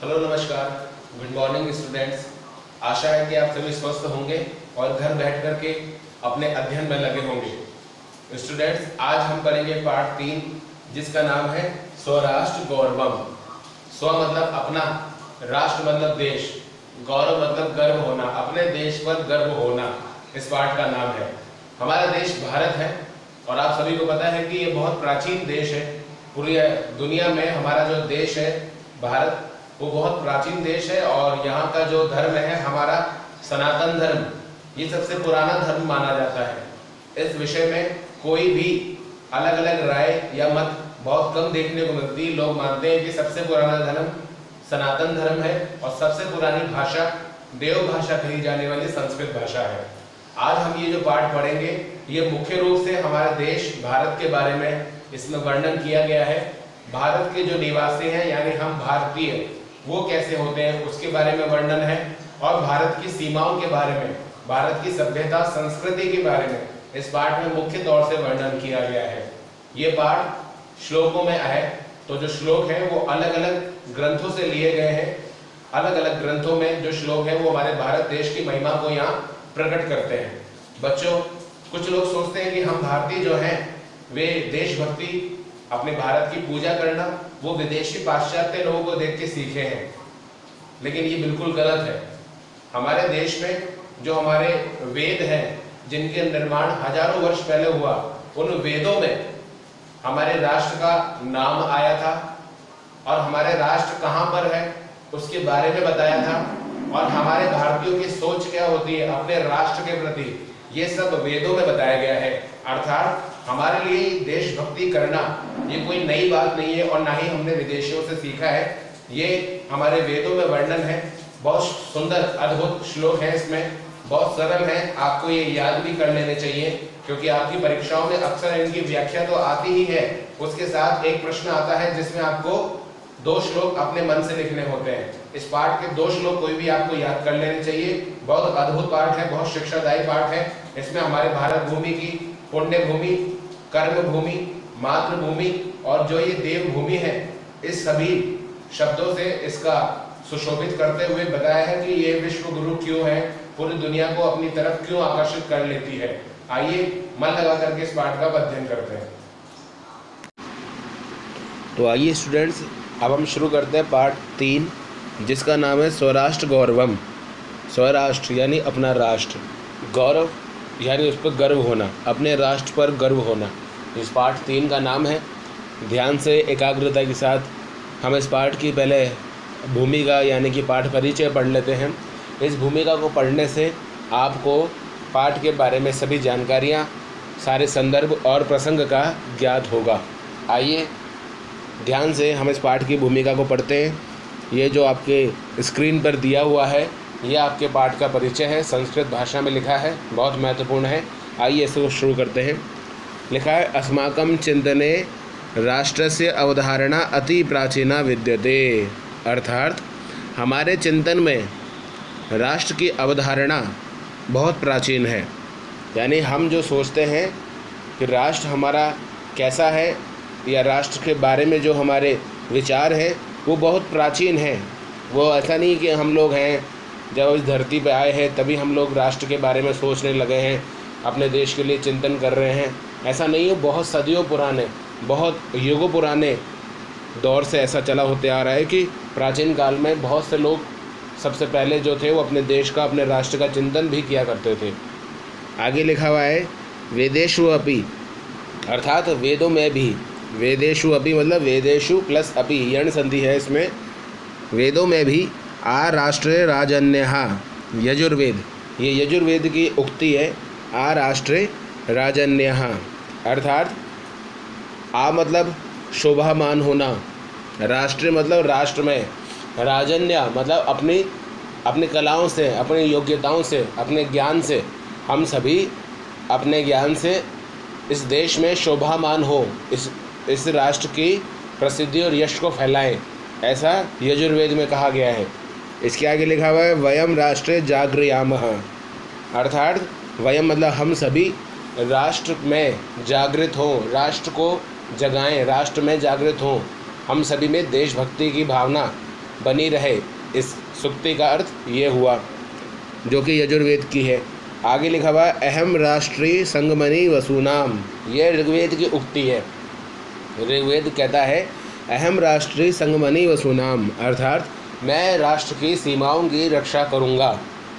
Hello नमस्कार, good morning students. आशा है कि आप सभी स्वस्थ होंगे और घर बैठ कर के अपने अध्ययन में लगे होंगे। स्टूडेंट्स, आज हम पढ़ेंगे पार्ट 3 जिसका नाम है स्वराष्ट्र गौरवम। स्व मतलब अपना, राष्ट्र मतलब देश, गौरव मतलब गर्व होना, अपने देश पर गर्व होना इस पार्ट का नाम है। हमारा देश भारत है और आप सभी को पता है कि ये बहुत प्राचीन देश है। पूरी दुनिया में हमारा जो देश है भारत, वो बहुत प्राचीन देश है और यहाँ का जो धर्म है हमारा सनातन धर्म, ये सबसे पुराना धर्म माना जाता है। इस विषय में कोई भी अलग अलग राय या मत बहुत कम देखने को मिलती। लोग मानते हैं कि सबसे पुराना धर्म सनातन धर्म है और सबसे पुरानी भाषा देव भाषा कही जाने वाली संस्कृत भाषा है। आज हम ये जो पाठ पढ़ेंगे ये मुख्य रूप से हमारे देश भारत के बारे में इसमें वर्णन किया गया है। भारत के जो निवासी हैं यानी हम भारतीय, वो कैसे होते हैं उसके बारे में वर्णन है और भारत की सीमाओं के बारे में, भारत की सभ्यता संस्कृति के बारे में इस पाठ में मुख्य तौर से वर्णन किया गया है। ये पाठ श्लोकों में है, तो जो श्लोक है वो अलग अलग ग्रंथों से लिए गए हैं। अलग अलग ग्रंथों में जो श्लोक है वो हमारे भारत देश की महिमा को यहाँ प्रकट करते हैं। बच्चों, कुछ लोग सोचते हैं कि हम भारतीय जो हैं वे देशभक्ति, अपने भारत की पूजा करना वो विदेशी पाश्चात्य लोगों को देख के सीखे हैं, लेकिन ये बिल्कुल गलत है। हमारे देश में जो हमारे वेद हैं जिनके निर्माण हजारों वर्ष पहले हुआ, उन वेदों में हमारे राष्ट्र का नाम आया था और हमारे राष्ट्र कहाँ पर है उसके बारे में बताया था और हमारे भारतीयों की सोच क्या होती है अपने राष्ट्र के प्रति, ये सब वेदों में बताया गया है। अर्थात हमारे लिए देशभक्ति करना ये कोई नई बात नहीं है और ना ही हमने विदेशियों से सीखा है। ये हमारे वेदों में वर्णन है। बहुत सुंदर अद्भुत श्लोक है, इसमें बहुत सरल है, आपको ये याद भी कर लेने चाहिए क्योंकि आपकी परीक्षाओं में अक्सर इनकी व्याख्या तो आती ही है, उसके साथ एक प्रश्न आता है जिसमें आपको 2 श्लोक अपने मन से लिखने होते हैं। इस पाठ के 2 श्लोक कोई भी आपको याद कर लेने चाहिए। बहुत अद्भुत पाठ है, बहुत शिक्षादायी पाठ है। इसमें हमारे भारत भूमि की पुण्य भूमि, कर्म भूमि, मातृभूमि और जो ये देव भूमि है, इस सभी शब्दों से इसका सुशोभित करते हुए बताया है कि ये विश्व गुरु क्यों है, पूरी दुनिया को अपनी तरफ क्यों आकर्षित कर लेती है। आइए मन लगा करके इस पाठ का अध्ययन करते हैं। तो आइए स्टूडेंट्स, अब हम शुरू करते हैं पार्ट 3 जिसका नाम है स्वराष्ट्र गौरवम। स्वराष्ट्र यानी अपना राष्ट्र, गौरव यानी उस पर गर्व होना, अपने राष्ट्र पर गर्व होना, इस पाठ 3 का नाम है। ध्यान से एकाग्रता के साथ हम इस पाठ की पहले भूमिका यानी कि पाठ परिचय पढ़ लेते हैं। इस भूमिका को पढ़ने से आपको पाठ के बारे में सभी जानकारियाँ, सारे संदर्भ और प्रसंग का ज्ञात होगा। आइए ध्यान से हम इस पाठ की भूमिका को पढ़ते हैं। ये जो आपके स्क्रीन पर दिया हुआ है ये आपके पाठ का परिचय है, संस्कृत भाषा में लिखा है, बहुत महत्वपूर्ण है। आइए इसको शुरू करते हैं। लिखा है, अस्माकं चिंतने राष्ट्रस्य अवधारणा अति प्राचीना विद्यते। अर्थात हमारे चिंतन में राष्ट्र की अवधारणा बहुत प्राचीन है। यानी हम जो सोचते हैं कि राष्ट्र हमारा कैसा है या राष्ट्र के बारे में जो हमारे विचार हैं वो बहुत प्राचीन हैं। वो ऐसा नहीं कि हम लोग हैं जब इस धरती पे आए हैं तभी हम लोग राष्ट्र के बारे में सोचने लगे हैं, अपने देश के लिए चिंतन कर रहे हैं, ऐसा नहीं है। बहुत सदियों पुराने, बहुत युगों पुराने दौर से ऐसा चला होते आ रहा है कि प्राचीन काल में बहुत से लोग सबसे पहले जो थे वो अपने देश का, अपने राष्ट्र का चिंतन भी किया करते थे। आगे लिखा हुआ है, वेदेषु अपि, अर्थात वेदों में भी, वेदेषु अपि मतलब वेदेषु प्लस अपि यण संधि है इसमें, वेदों में भी आ राष्ट्रे राजन्यः, यजुर्वेद, ये यजुर्वेद की उक्ति है, आ राष्ट्रे राजन्यः, अर्थात आ मतलब शोभामान होना, राष्ट्र मतलब राष्ट्र में, राजन्य मतलब अपनी कलाओं से, अपनी योग्यताओं से, अपने ज्ञान से, हम सभी अपने ज्ञान से इस देश में शोभामान हो, इस राष्ट्र की प्रसिद्धि और यश को फैलाएं, ऐसा यजुर्वेद में कहा गया है। इसके आगे लिखा हुआ है, वयम राष्ट्रे जागृयामः, अर्थात वयम मतलब हम सभी राष्ट्र में जागृत हों, राष्ट्र को जगाएं, राष्ट्र में जागृत हों, हम सभी में देशभक्ति की भावना बनी रहे। इस सुक्ति का अर्थ ये हुआ, जो कि यजुर्वेद की है। आगे लिखा हुआ अहम राष्ट्रीय संगमनी वसूनाम, ये ऋग्वेद की उक्ति है। ऋग्वेद कहता है अहम राष्ट्रीय संगमनी वसूनाम, अर्थात मैं राष्ट्र की सीमाओं की रक्षा करूँगा।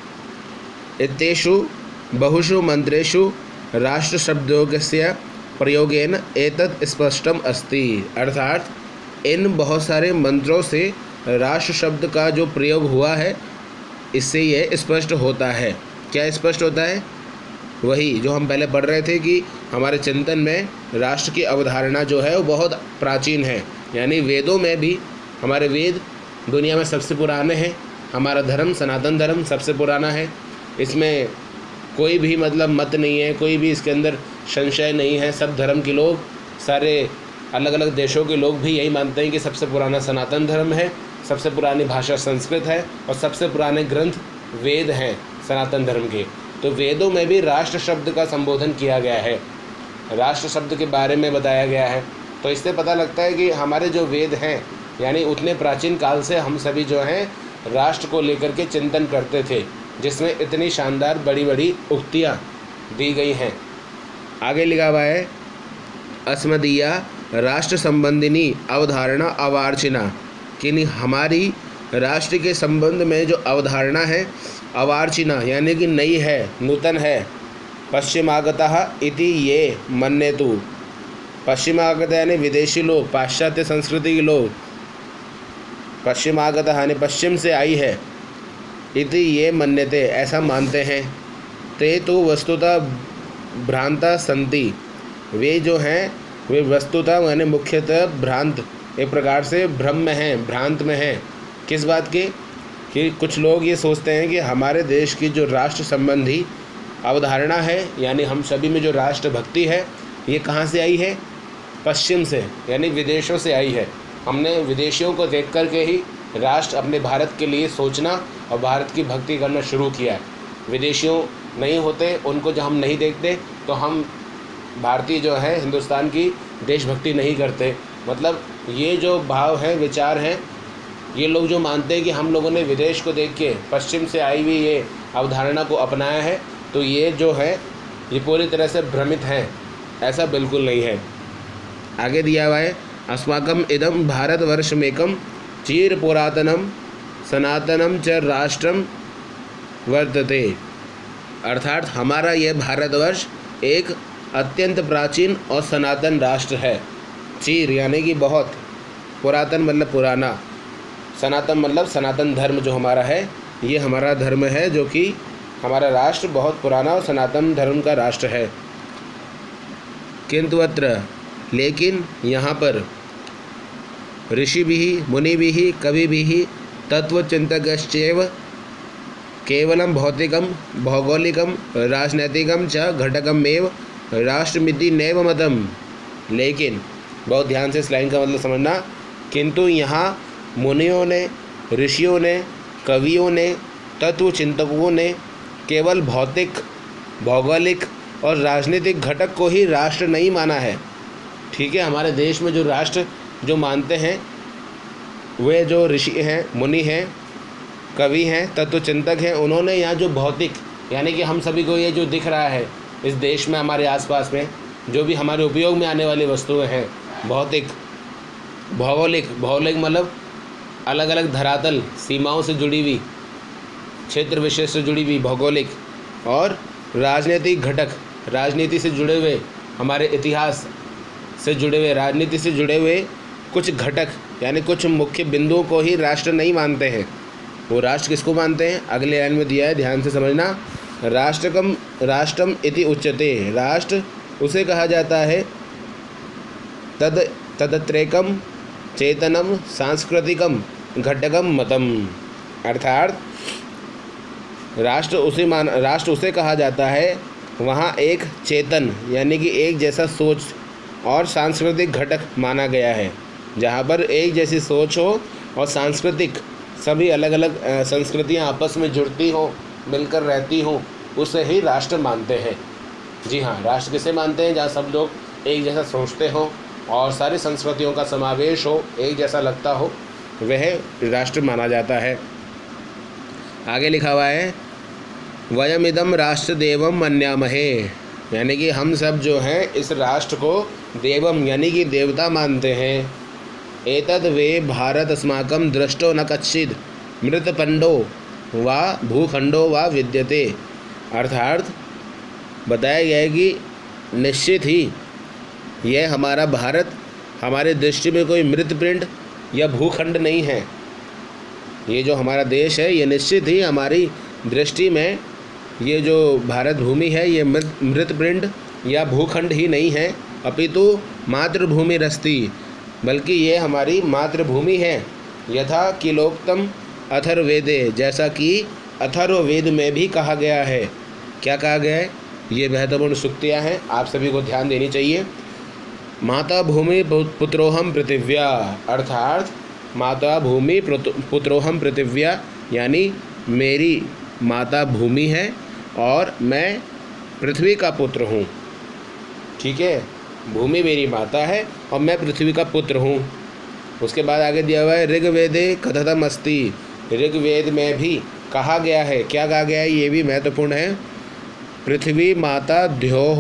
इत्येषु बहुषु मंत्रेषु राष्ट्र शब्दों प्रयोगेन एतत् स्पष्टम अस्ति, अर्थात इन बहुत सारे मंत्रों से राष्ट्र शब्द का जो प्रयोग हुआ है इससे ये स्पष्ट होता है। क्या स्पष्ट होता है? वही जो हम पहले पढ़ रहे थे कि हमारे चिंतन में राष्ट्र की अवधारणा जो है वो बहुत प्राचीन है, यानी वेदों में भी, हमारे वेद दुनिया में सबसे पुराने हैं। हमारा धर्म सनातन धर्म सबसे पुराना है, इसमें कोई भी मतलब मत नहीं है, कोई भी इसके अंदर संशय नहीं है। सब धर्म के लोग, सारे अलग अलग देशों के लोग भी यही मानते हैं कि सबसे पुराना सनातन धर्म है, सबसे पुरानी भाषा संस्कृत है और सबसे पुराने ग्रंथ वेद हैं सनातन धर्म के। तो वेदों में भी राष्ट्र शब्द का संबोधन किया गया है, राष्ट्र शब्द के बारे में बताया गया है। तो इससे पता लगता है कि हमारे जो वेद हैं, यानी उतने प्राचीन काल से हम सभी जो हैं राष्ट्र को लेकर के चिंतन करते थे, जिसमें इतनी शानदार बड़ी बड़ी उक्तियाँ दी गई हैं। आगे लिखा हुआ है अस्मदीया राष्ट्र संबंधिनी अवधारणा अवार्चिना, कि हमारी राष्ट्र के संबंध में जो अवधारणा है अवार्चिना यानी कि नई है, नूतन है। पश्चिमागतः इति ये मन्येतु, पश्चिमागत यानी विदेशी लोग, पाश्चात्य संस्कृति के लोग, पश्चिमागतः यानी पश्चिम से आई है, इति ये मन्यते ऐसा मानते हैं। ते तो वस्तुतः भ्रांता संति, वे जो हैं वे वस्तुतः यानी मुख्यतः भ्रांत, एक प्रकार से भ्रम में हैं, भ्रांत में हैं। किस बात के? कि कुछ लोग ये सोचते हैं कि हमारे देश की जो राष्ट्र संबंधी अवधारणा है, यानी हम सभी में जो राष्ट्र भक्ति है, ये कहाँ से आई है? पश्चिम से, यानी विदेशों से आई है। हमने विदेशियों को देख कर के ही राष्ट्र अपने भारत के लिए सोचना और भारत की भक्ति करना शुरू किया है। विदेशियों नहीं होते, उनको जब हम नहीं देखते तो हम भारतीय जो है हिंदुस्तान की देशभक्ति नहीं करते। मतलब ये जो भाव है, विचार हैं, ये लोग जो मानते हैं कि हम लोगों ने विदेश को देख के पश्चिम से आई हुई ये अवधारणा को अपनाया है, तो ये जो है ये पूरी तरह से भ्रमित हैं। ऐसा बिल्कुल नहीं है। आगे दिया हुआ है अस्माकम इदम भारतवर्षमेकम चिर पुरातनम सनातनम च राष्ट्रम वर्तते, अर्थात हमारा यह भारतवर्ष एक अत्यंत प्राचीन और सनातन राष्ट्र है। चिर यानी कि बहुत, पुरातन मतलब पुराना, सनातन मतलब सनातन धर्म जो हमारा है, ये हमारा धर्म है, जो कि हमारा राष्ट्र बहुत पुराना और सनातन धर्म का राष्ट्र है। किंतु अत्र, लेकिन यहाँ पर ऋषिभिः मुनिभिः कविभिः तत्वचिन्तकश्चैव केवलं भौतिकं भौगोलिकं राजनैतिकं च घटकमेव राष्ट्रमिति नैव मतम्। लेकिन बहुत ध्यान से इस लाइन का मतलब समझना, किंतु यहाँ मुनियों ने, ऋषियों ने, कवियों ने, तत्वचिंतकों ने केवल भौतिक, भौगोलिक और राजनीतिक घटक को ही राष्ट्र नहीं माना है। ठीक है, हमारे देश में जो राष्ट्र जो मानते हैं वे जो ऋषि हैं, मुनि हैं, कवि हैं, तत्वचिंतक हैं, उन्होंने यहाँ जो भौतिक यानी कि हम सभी को ये जो दिख रहा है इस देश में, हमारे आसपास में जो भी हमारे उपयोग में आने वाली वस्तुएं हैं, भौतिक, भौगोलिक, भौगोलिक मतलब अलग अलग धरातल सीमाओं से जुड़ी हुई, क्षेत्र विशेष से जुड़ी हुई भौगोलिक, और राजनीतिक घटक, राजनीति से जुड़े हुए, हमारे इतिहास से जुड़े हुए, राजनीति से जुड़े हुए कुछ घटक यानी कुछ मुख्य बिंदुओं को ही राष्ट्र नहीं मानते हैं। वो राष्ट्र किसको मानते हैं? अगले लाइन में दिया है, ध्यान से समझना। राष्ट्रम इति उच्यते, राष्ट्र उसे कहा जाता है तदत्रेकम चेतनम सांस्कृतिकम घटकम मतम, अर्थात राष्ट्र उसे कहा जाता है वहाँ एक चेतन यानी कि एक जैसा सोच और सांस्कृतिक घटक माना गया है। जहाँ पर एक जैसी सोच हो और सांस्कृतिक सभी अलग अलग संस्कृतियाँ आपस में जुड़ती हो, मिलकर रहती हो, उसे ही राष्ट्र मानते हैं। जी हाँ, राष्ट्र किसे मानते हैं? जहाँ सब लोग एक जैसा सोचते हो और सारी संस्कृतियों का समावेश हो, एक जैसा लगता हो, वह राष्ट्र माना जाता है। आगे लिखा हुआ है वयमिदं राष्ट्र देवम मन्यामहे, यानी कि हम सब जो हैं इस राष्ट्र को देवम यानी कि देवता मानते हैं। एतद् वे भारत अस्माकं दृष्टो न कच्चिद् मृतपंडो वा भूखंडो वा विद्यते, अर्थात बताया गया है कि निश्चित ही यह हमारा भारत हमारे दृष्टि में कोई मृतपिंड या भूखंड नहीं है। ये जो हमारा देश है ये निश्चित ही हमारी दृष्टि में ये जो भारत भूमि है ये मृतपिंड या भूखंड ही नहीं है, अपितु मातृभूमि रस्ती, बल्कि ये हमारी मातृभूमि है। यथा किलोक्तम अथर्ववेदे, जैसा कि अथर्ववेद में भी कहा गया है। क्या कहा गया है? ये महत्वपूर्ण सूक्तियाँ हैं, आप सभी को ध्यान देनी चाहिए। माता भूमि पुत्रोहम पृथिव्या, अर्थात माता भूमि पुत्रोहम पृथिव्या, यानी मेरी माता भूमि है और मैं पृथ्वी का पुत्र हूँ। ठीक है, भूमि मेरी माता है और मैं पृथ्वी का पुत्र हूँ। उसके बाद आगे दिया हुआ है ऋग्वेदे कथतम अस्ति, ऋग्वेद में भी कहा गया है। क्या कहा गया है? ये भी महत्वपूर्ण है। पृथ्वी माता द्योः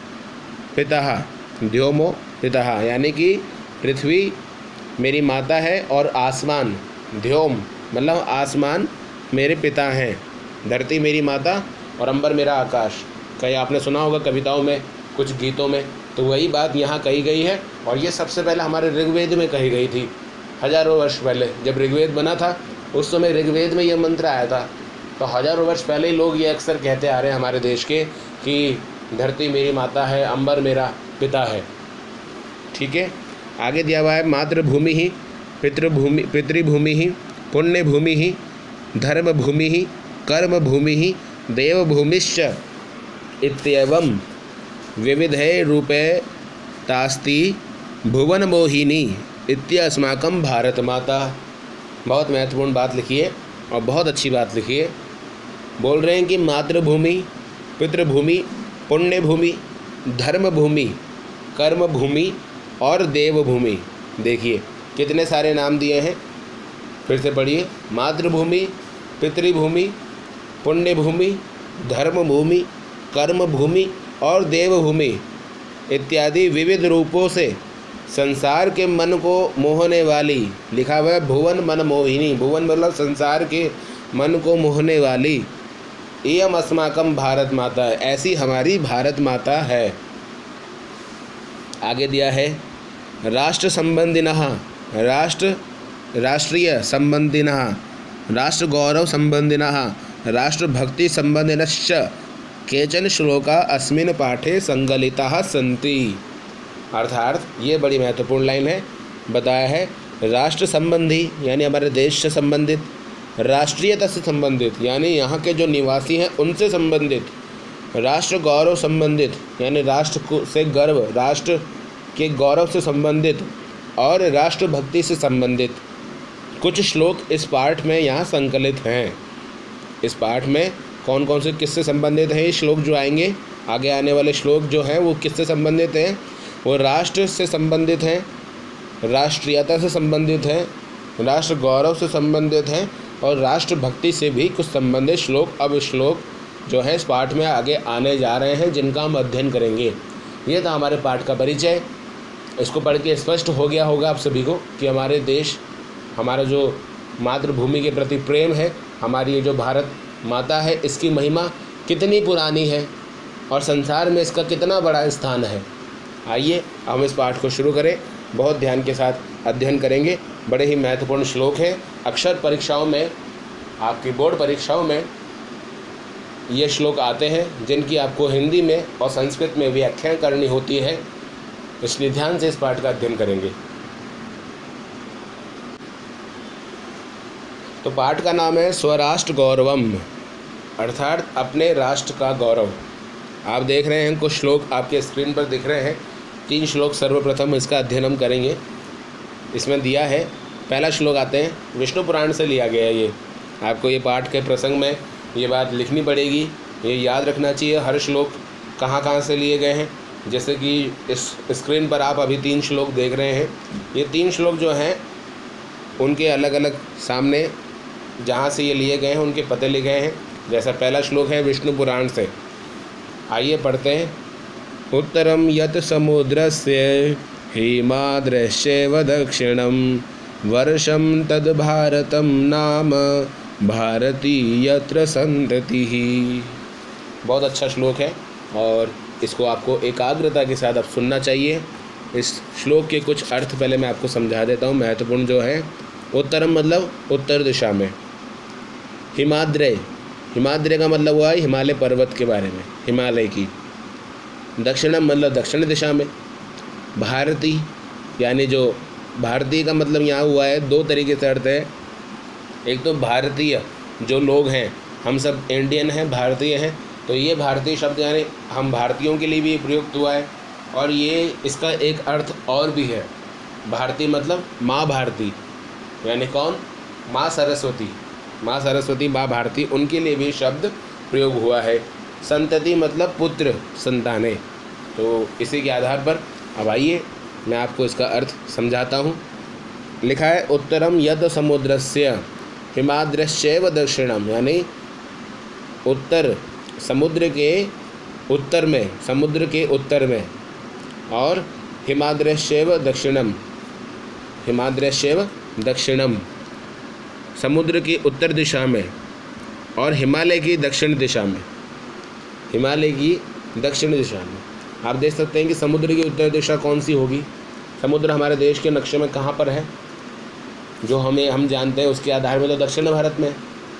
पितः, द्योमो पितः, यानी कि पृथ्वी मेरी माता है और आसमान, द्योम मतलब आसमान मेरे पिता हैं। धरती मेरी माता और अंबर मेरा आकाश। कहीं आपने सुना होगा कविताओं में, कुछ गीतों में, तो वही बात यहाँ कही गई है। और ये सबसे पहले हमारे ऋग्वेद में कही गई थी। हजारों वर्ष पहले जब ऋग्वेद बना था उस समय ऋग्वेद में ये मंत्र आया था। तो हजारों वर्ष पहले ही लोग ये अक्सर कहते आ रहे हैं हमारे देश के कि धरती मेरी माता है, अंबर मेरा पिता है। ठीक है, आगे दिया हुआ है मातृभूमि ही पितृभूमि ही पुण्यभूमि ही धर्मभूमि ही कर्मभूमि ही देवभूमिश्च इत्येवं विविधे रूपे तास्ति भुवन मोहिनी इत्यस्माकं भारत माता। बहुत महत्वपूर्ण बात लिखी है और बहुत अच्छी बात लिखी है। बोल रहे हैं कि मातृभूमि, पितृभूमि, पुण्यभूमि, धर्मभूमि, कर्मभूमि और देवभूमि। देखिए कितने सारे नाम दिए हैं, फिर से पढ़िए। मातृभूमि, पितृभूमि, पुण्यभूमि, धर्मभूमि, कर्मभूमि और देवभूमि इत्यादि विविध रूपों से संसार के मन को मोहने वाली, लिखा हुआ है भुवन मन मोहिनी, भुवन मतलब संसार के मन को मोहने वाली, इयम अस्माकम भारत माता, ऐसी हमारी भारत माता है। आगे दिया है राष्ट्र संबंधिनः, राष्ट्रीय संबंधिनः, राष्ट्र गौरव संबंधिनः, राष्ट्र भक्ति संबंधिनश्च केचन श्लोका अस्मिन् पाठे संकलिताः सन्ति। अर्थात ये बड़ी महत्वपूर्ण लाइन है। बताया है राष्ट्र संबंधी यानी हमारे देश से संबंधित, राष्ट्रीयता से संबंधित यानी यहाँ के जो निवासी हैं उनसे संबंधित, राष्ट्र गौरव संबंधित यानी राष्ट्र से गर्व, राष्ट्र के गौरव से संबंधित, और राष्ट्र भक्ति से संबंधित कुछ श्लोक इस पाठ में यहाँ संकलित हैं। इस पाठ में कौन कौन से किससे संबंधित हैं ये श्लोक जो आएंगे, आगे आने वाले श्लोक जो हैं वो किससे संबंधित हैं? वो राष्ट्र से संबंधित हैं, राष्ट्रीयता से संबंधित हैं, राष्ट्र गौरव से संबंधित हैं और राष्ट्र भक्ति से भी कुछ संबंधित श्लोक अब श्लोक जो है इस पाठ में आगे आने जा रहे हैं, जिनका हम अध्ययन करेंगे। ये था हमारे पाठ का परिचय। इसको पढ़ के स्पष्ट हो गया होगा आप सभी को कि हमारे देश, हमारा जो मातृभूमि के प्रति प्रेम है, हमारी ये जो भारत माता है, इसकी महिमा कितनी पुरानी है और संसार में इसका कितना बड़ा स्थान है। आइए हम इस पाठ को शुरू करें, बहुत ध्यान के साथ अध्ययन करेंगे। बड़े ही महत्वपूर्ण श्लोक हैं। अक्सर परीक्षाओं में, आपकी बोर्ड परीक्षाओं में ये श्लोक आते हैं जिनकी आपको हिंदी में और संस्कृत में व्याख्या करनी होती है, इसलिए ध्यान से इस पाठ का अध्ययन करेंगे। तो पाठ का नाम है स्वराष्ट्र गौरवम, अर्थात अपने राष्ट्र का गौरव। आप देख रहे हैं कुछ श्लोक आपके स्क्रीन पर दिख रहे हैं। 3 श्लोक सर्वप्रथम इसका अध्ययन हम करेंगे। इसमें दिया है, पहला श्लोक आते हैं विष्णु पुराण से लिया गया है। ये आपको ये पाठ के प्रसंग में ये बात लिखनी पड़ेगी, ये याद रखना चाहिए हर श्लोक कहाँ कहाँ से लिए गए हैं। जैसे कि इस स्क्रीन पर आप अभी 3 श्लोक देख रहे हैं। ये 3 श्लोक जो हैं उनके अलग अलग सामने जहाँ से ये लिए गए हैं उनके पते लिखे हैं। जैसा पहला श्लोक है विष्णु पुराण से, आइए पढ़ते हैं। उत्तरम यत समुद्रस्य हिमाद्रश्चैव दक्षिणम वर्षम तद भारतम नाम भारती यत्र संततिः। बहुत अच्छा श्लोक है और इसको आपको एकाग्रता के साथ अब सुनना चाहिए। इस श्लोक के कुछ अर्थ पहले मैं आपको समझा देता हूँ, महत्वपूर्ण जो है। उत्तरम मतलब उत्तर दिशा में, हिमाद्रय, हिमाद्रय का मतलब हुआ है हिमालय पर्वत के बारे में, हिमालय की। दक्षिणम मतलब दक्षिण दिशा में। भारती यानी जो भारतीय का मतलब यहाँ हुआ है, दो तरीके से अर्थ है। एक तो भारतीय जो लोग हैं, हम सब इंडियन हैं, भारतीय हैं, तो ये भारतीय शब्द यानी हम भारतीयों के लिए भी प्रयुक्त हुआ है। और ये इसका एक अर्थ और भी है, भारती मतलब माँ भारती, यानी कौन, माँ सरस्वती, माँ सरस्वती, माँ भारती, उनके लिए भी शब्द प्रयोग हुआ है। संतति मतलब पुत्र, संतानें। तो इसी के आधार पर अब आइए मैं आपको इसका अर्थ समझाता हूँ। लिखा है उत्तरम यद समुद्रस्य हिमाद्रश्चैव दक्षिणम, यानी उत्तर, समुद्र के उत्तर में, समुद्र के उत्तर में, और हिमाद्रश्चैव दक्षिणम, हिमाद्रश्चैव दक्षिणम, समुद्र की उत्तर दिशा में और हिमालय की दक्षिण दिशा में, हिमालय की दक्षिण दिशा में। आप देख सकते हैं कि समुद्र की उत्तर दिशा कौन सी होगी। समुद्र हमारे देश के नक्शे में कहाँ पर है, जो हम जानते हैं उसके आधार में तो दक्षिण भारत में,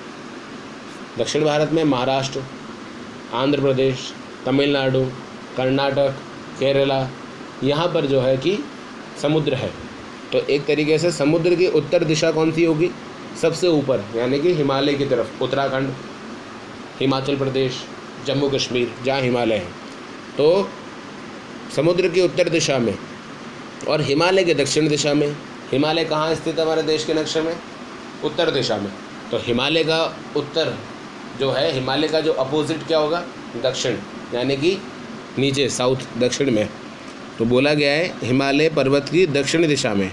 दक्षिण भारत में महाराष्ट्र, आंध्र प्रदेश, तमिलनाडु, कर्नाटक, केरला, यहाँ पर जो है कि समुद्र है। तो एक तरीके से समुद्र की उत्तर दिशा कौन सी होगी, सबसे ऊपर, यानी कि हिमालय की तरफ, उत्तराखंड, हिमाचल प्रदेश, जम्मू कश्मीर, जहाँ हिमालय है। तो समुद्र की उत्तर दिशा में और हिमालय के दक्षिण दिशा में। हिमालय कहाँ स्थित है हमारे देश के नक्शे में, उत्तर दिशा में। तो हिमालय का उत्तर जो है, हिमालय का जो अपोजिट क्या होगा, दक्षिण, यानी कि नीचे, साउथ, दक्षिण में। तो बोला गया है हिमालय पर्वत की दक्षिण दिशा में।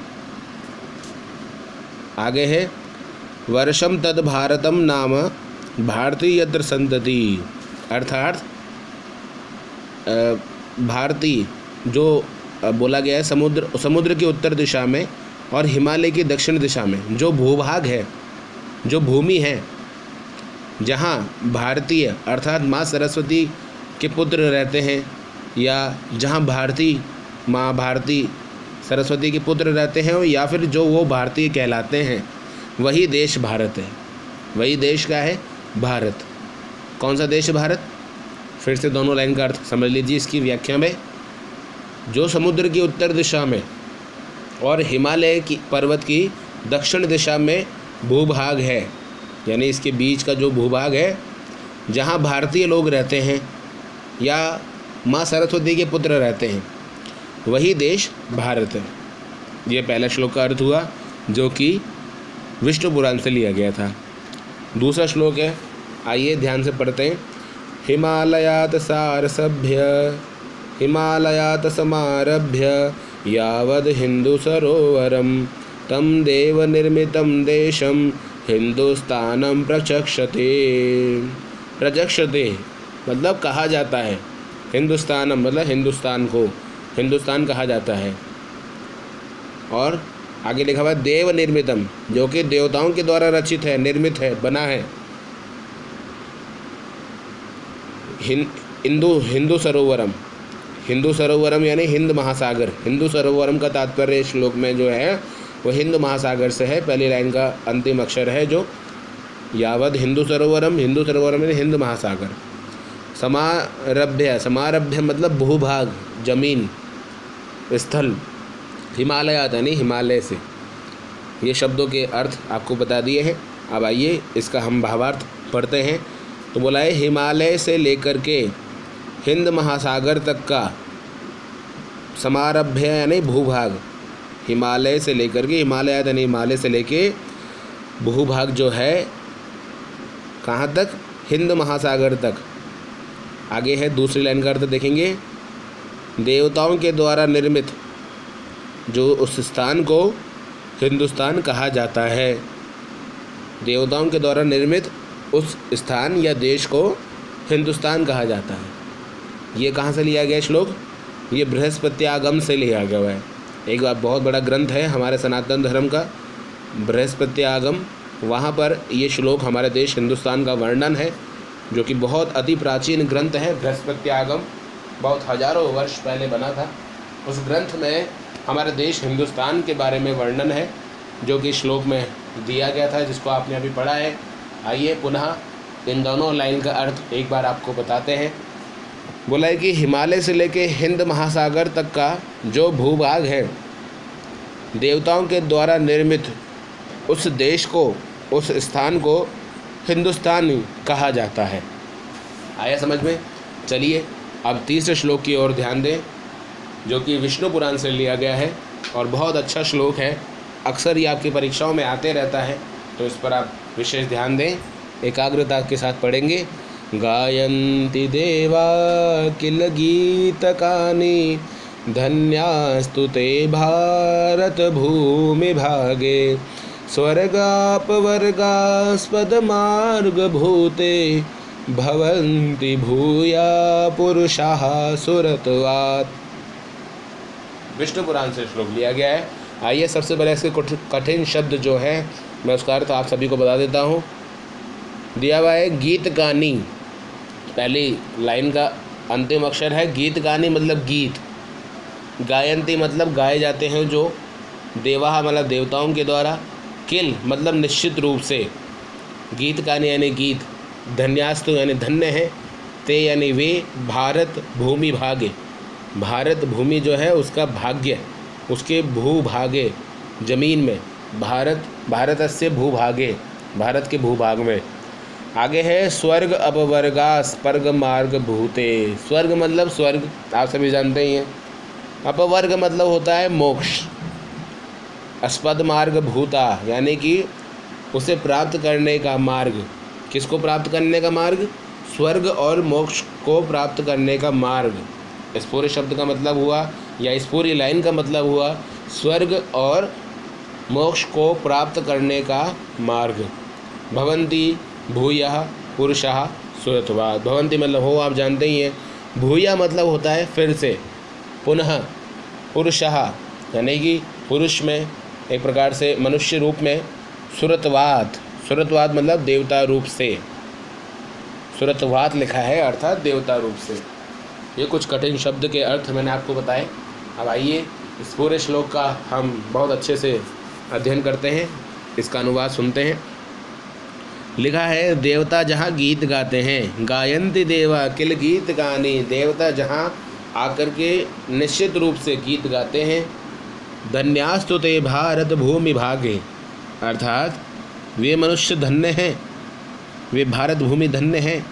आगे है वर्षम तद भारतम नाम भारती यत्र संतति, अर्थात भारती जो बोला गया है समुद्र की उत्तर दिशा में और हिमालय की दक्षिण दिशा में जो भूभाग है, जो भूमि है, जहाँ भारतीय अर्थात माँ सरस्वती के पुत्र रहते हैं, या जहाँ भारती, माँ भारती सरस्वती के पुत्र रहते हैं, या फिर जो वो भारतीय कहलाते हैं, वही देश भारत है। वही देश का है भारत। कौन सा देश भारत, फिर से दोनों लाइन का अर्थ समझ लीजिए इसकी व्याख्या में। जो समुद्र की उत्तर दिशा में और हिमालय की पर्वत की दक्षिण दिशा में भूभाग है, यानी इसके बीच का जो भूभाग है, जहाँ भारतीय लोग रहते हैं या माँ सरस्वती के पुत्र रहते हैं, वही देश भारत है। ये पहला श्लोक का अर्थ हुआ, जो कि विष्णु पुराण से लिया गया था। दूसरा श्लोक है, आइए ध्यान से पढ़ते हैं। हिमालयात सारसभ्य हिमालयात समारभ्य यावद् हिंदू सरोवरम तम देव निर्मितम देशम हिंदुस्तानम प्रचक्षते। प्रचक्षते मतलब कहा जाता है, हिंदुस्तानम मतलब हिंदुस्तान को हिंदुस्तान कहा जाता है। और आगे लिखा हुआ है देव निर्मितम, जो कि देवताओं के द्वारा रचित है, निर्मित है, बना है। हिंदू सरोवरम, हिंदू सरोवरम यानी हिंद महासागर। हिंदू सरोवरम का तात्पर्य श्लोक में जो है वो हिंद महासागर से है। पहली लाइन का अंतिम अक्षर है जो यावद हिंदू सरोवरम, हिंदू सरोवरम यानी हिंद महासागर। समारभ्य, समारभ्य मतलब भूभाग, जमीन, स्थल। हिमालयात यानी हिमालय से। ये शब्दों के अर्थ आपको बता दिए हैं। अब आइए इसका हम भावार्थ पढ़ते हैं। तो बोला है हिमालय से लेकर के हिंद महासागर तक का समारभ्य यानी भूभाग, हिमालय से लेकर के, हिमालयात यानी हिमालय से लेके भूभाग जो है कहाँ तक, हिंद महासागर तक। आगे है दूसरी लाइन का अर्थ देखेंगे, देवताओं के द्वारा निर्मित, जो उस स्थान को हिंदुस्तान कहा जाता है। देवताओं के द्वारा निर्मित उस स्थान या देश को हिंदुस्तान कहा जाता है। ये कहाँ से लिया गया श्लोक? ये बृहस्पत्यागम से लिया गया है। एक बार बहुत बड़ा ग्रंथ है हमारे सनातन धर्म का, बृहस्पत्यागम। वहाँ पर ये श्लोक हमारे देश हिंदुस्तान का वर्णन है, जो कि बहुत अति प्राचीन ग्रंथ है। बृहस्पत्यागम बहुत हजारों वर्ष पहले बना था। उस ग्रंथ में हमारे देश हिंदुस्तान के बारे में वर्णन है, जो कि श्लोक में दिया गया था, जिसको आपने अभी पढ़ा है। आइए पुनः इन दोनों लाइन का अर्थ एक बार आपको बताते हैं। बोला है कि हिमालय से लेके हिंद महासागर तक का जो भूभाग है, देवताओं के द्वारा निर्मित उस देश को, उस स्थान को हिंदुस्तान कहा जाता है। आया समझ में? चलिए अब तीसरे श्लोक की ओर ध्यान दें, जो कि विष्णु पुराण से लिया गया है और बहुत अच्छा श्लोक है। अक्सर ये आपकी परीक्षाओं में आते रहता है, तो इस पर आप विशेष ध्यान दें, एकाग्रता के साथ पढ़ेंगे। गायन्ति देवा किल गीतकानि धन्यास्तु ते भारत भूमि भागे स्वर्गापवर्गास्पदमार्गभूते भवन्ति भूया पुरुषाः सुरत्वात्। विष्णु पुराण से श्लोक लिया गया है। आइए सबसे पहले इसके कठिन शब्द जो है मैं उसका अर्थ आप सभी को बता देता हूँ। दिया हुआ है गीत गानी, पहली लाइन का अंतिम अक्षर है गीत गानी मतलब गीत, गायंती मतलब गाए जाते हैं जो, देवा मतलब देवताओं के द्वारा, किल मतलब निश्चित रूप से, गीत गानी यानी गीत, धन्यास्तु यानी धन्य है, ते यानी वे, भारत भूमि भागे, भारत भूमि जो है उसका भाग्य, उसके भूभागे जमीन में, भारत भारतस्य भूभागे, भारत के भूभाग में। आगे है स्वर्ग अपवर्गास पर्ग मार्ग भूते, स्वर्ग मतलब स्वर्ग आप सभी जानते ही हैं, अपवर्ग मतलब होता है मोक्ष, अस्पद मार्ग भूता यानी कि उसे प्राप्त करने का मार्ग, किसको प्राप्त करने का मार्ग? स्वर्ग और मोक्ष को प्राप्त करने का मार्ग। इस पूरे शब्द का मतलब हुआ, या इस पूरी लाइन का मतलब हुआ स्वर्ग और मोक्ष को प्राप्त करने का मार्ग। भवन्ति भूयः पुरुषः सुरत्वात्, भवन्ति मतलब हो आप जानते ही हैं, भूया मतलब होता है फिर से, पुनः पुरुषः यानी कि पुरुष में एक प्रकार से मनुष्य रूप में, सुरत्वात्, सुरत्वात् मतलब देवता रूप से, सुरत्वात् लिखा है अर्थात देवता रूप से। ये कुछ कठिन शब्द के अर्थ मैंने आपको बताए। अब आइए इस पूरे श्लोक का हम बहुत अच्छे से अध्ययन करते हैं, इसका अनुवाद सुनते हैं। लिखा है देवता जहाँ गीत गाते हैं, गायन्ति देवा किल गीत गानी, देवता जहाँ आकर के निश्चित रूप से गीत गाते हैं। धन्यास्तु ते भारत भूमि भागे, अर्थात वे मनुष्य धन्य हैं, वे भारत भूमि धन्य हैं।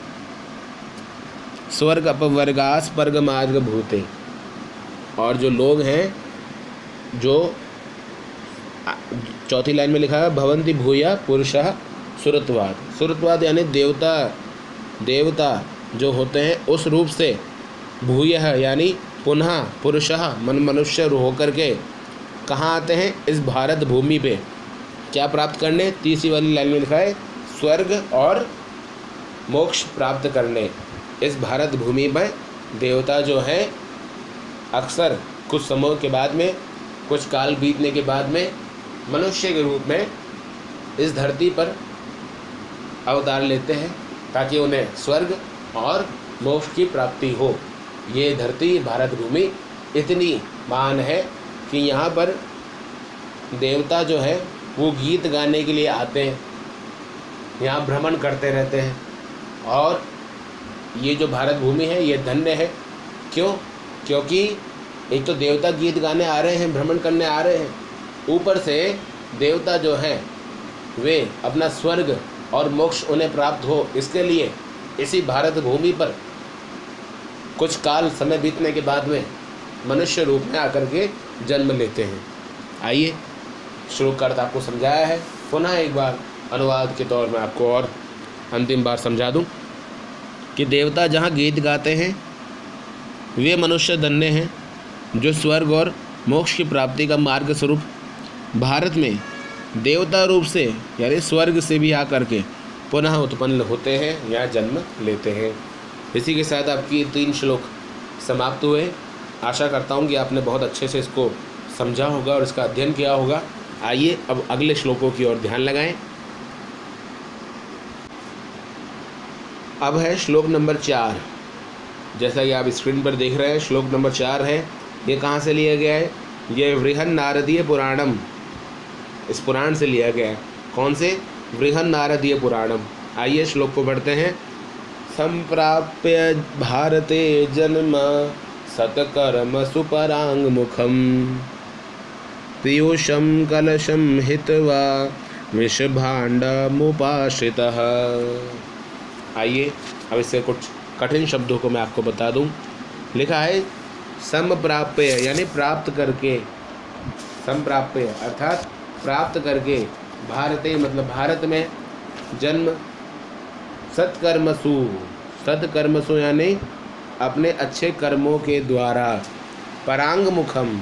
स्वर्ग अपवर्गास पर्ग मार्ग भूते, और जो लोग हैं, जो चौथी लाइन में लिखा है भवन्ति भूया पुरुषः सुरत्वात्, सुरत्वात् यानी देवता, देवता जो होते हैं उस रूप से, भूयः यानी पुनः, पुरुषः मन मनुष्य होकर के कहाँ आते हैं? इस भारत भूमि पे क्या प्राप्त करने? तीसरी वाली लाइन में लिखा है स्वर्ग और मोक्ष प्राप्त करने। इस भारत भूमि में देवता जो हैं अक्सर कुछ समय के बाद में, कुछ काल बीतने के बाद में मनुष्य के रूप में इस धरती पर अवतार लेते हैं, ताकि उन्हें स्वर्ग और मोक्ष की प्राप्ति हो। ये धरती भारत भूमि इतनी महान है कि यहाँ पर देवता जो है वो गीत गाने के लिए आते हैं, यहाँ भ्रमण करते रहते हैं। और ये जो भारत भूमि है ये धन्य है। क्यों? क्योंकि एक तो देवता गीत गाने आ रहे हैं, भ्रमण करने आ रहे हैं, ऊपर से देवता जो हैं वे अपना स्वर्ग और मोक्ष उन्हें प्राप्त हो, इसके लिए इसी भारत भूमि पर कुछ काल समय बीतने के बाद में मनुष्य रूप में आकर के जन्म लेते हैं। आइए श्लोक का अर्थ आपको समझाया है, पुनः एक बार अनुवाद के तौर में आपको और अंतिम बार समझा दूं कि देवता जहाँ गीत गाते हैं वे मनुष्य धन्य हैं, जो स्वर्ग और मोक्ष की प्राप्ति का मार्ग स्वरूप भारत में देवता रूप से यानी स्वर्ग से भी आकर के पुनः उत्पन्न होते हैं या जन्म लेते हैं। इसी के साथ आपकी 3 श्लोक समाप्त हुए। आशा करता हूँ कि आपने बहुत अच्छे से इसको समझा होगा और इसका अध्ययन किया होगा। आइए अब अगले श्लोकों की ओर ध्यान लगाएं। अब है श्लोक नंबर 4। जैसा कि आप स्क्रीन पर देख रहे हैं, श्लोक नंबर 4 है। ये कहाँ से लिया गया है? ये बृहन्नारदीय पुराणम, इस पुराण से लिया गया है। कौन से? बृहन्नारदीय पुराणम। आइए श्लोक को पढ़ते हैं। संप्राप्य भारते जन्म सतकर्म सुपरांग मुखम पीयूषम कलशम हित्वा विषभाण्डमुपाश्रितः। आइए अब इससे कुछ कठिन शब्दों को मैं आपको बता दूं। लिखा है संप्राप्य यानी प्राप्त करके, संप्राप्य अर्थात प्राप्त करके, भारते मतलब भारत में, जन्म सत्कर्मसु, सत्कर्मसु यानी अपने अच्छे कर्मों के द्वारा, परांग मुखम,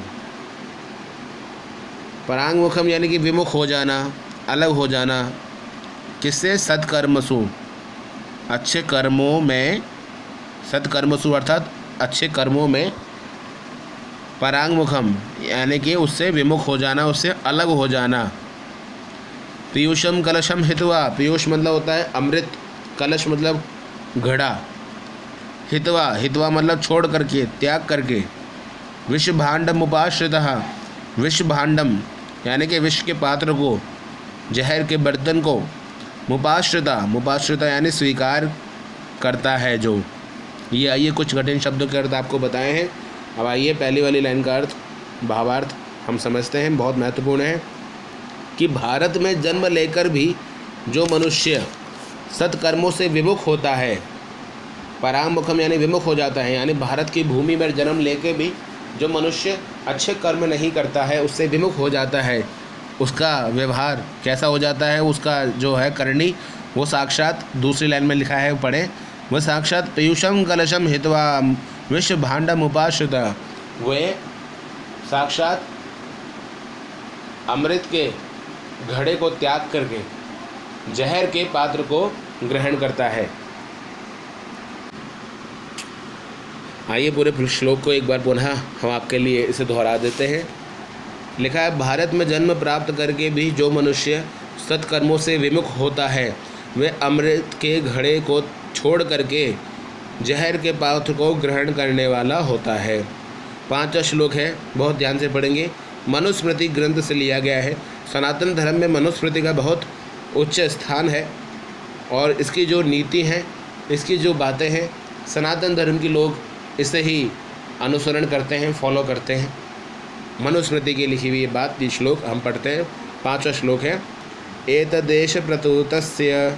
परांग मुखम यानी कि विमुख हो जाना, अलग हो जाना। किससे? सत्कर्मसु, अच्छे कर्मों में, सत्कर्मसु अर्थात अच्छे कर्मों में, परांग मुखम यानी कि उससे विमुख हो जाना, उससे अलग हो जाना। पीयूषम कलशम हित्वा, पीयूष मतलब होता है अमृत, कलश मतलब घड़ा, हित्वा, हित्वा मतलब छोड़ करके, त्याग करके। विष भांडम उपाश्रितः, विष भांडम यानी कि विष के पात्र को, जहर के बर्तन को, मुपाश्रिता, मुपाश्रिता यानी स्वीकार करता है जो। ये आइए कुछ कठिन शब्दों के अर्थ आपको बताए हैं। अब आइए पहली वाली लाइन का अर्थ, भावार्थ हम समझते हैं, बहुत महत्वपूर्ण है कि भारत में जन्म लेकर भी जो मनुष्य सत्कर्मों से विमुख होता है, परांग मुखम यानी विमुख हो जाता है, यानी भारत की भूमि में जन्म लेकर भी जो मनुष्य अच्छे कर्म नहीं करता है, उससे विमुख हो जाता है, उसका व्यवहार कैसा हो जाता है, उसका जो है करनी, वो साक्षात दूसरी लाइन में लिखा है, पढ़ें, वह साक्षात पीयूषम कलशम हित्वा विश्व भांडम उपाश्रिता, वे साक्षात अमृत के घड़े को त्याग करके जहर के पात्र को ग्रहण करता है। आइए पूरे श्लोक को एक बार पुनः हम आपके लिए इसे दोहरा देते हैं। लिखा है भारत में जन्म प्राप्त करके भी जो मनुष्य सत्कर्मों से विमुख होता है, वे अमृत के घड़े को छोड़ करके जहर के पात्र को ग्रहण करने वाला होता है। 5वां श्लोक है, बहुत ध्यान से पढ़ेंगे। मनुस्मृति ग्रंथ से लिया गया है। सनातन धर्म में मनुस्मृति का बहुत उच्च स्थान है और इसकी जो नीति हैं, इसकी जो बातें हैं, सनातन धर्म के लोग इसे ही अनुसरण करते हैं, फॉलो करते हैं। मनुस्मृति की लिखी हुई ये बात, ये श्लोक हम पढ़ते हैं। 5वां श्लोक है, एतदेश प्रतुतस्य